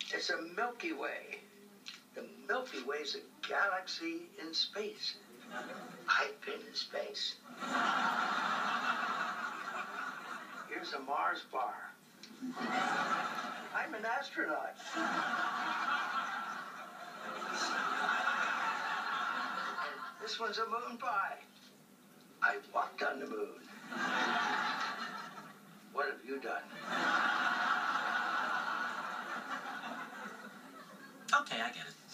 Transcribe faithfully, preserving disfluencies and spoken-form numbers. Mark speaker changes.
Speaker 1: It's a Milky Way. The Milky Way's a galaxy in space. I've been in space. Here's a Mars bar. I'm an astronaut. And this one's a moon pie. I walked on the moon. What have you done?
Speaker 2: Okay, I get it.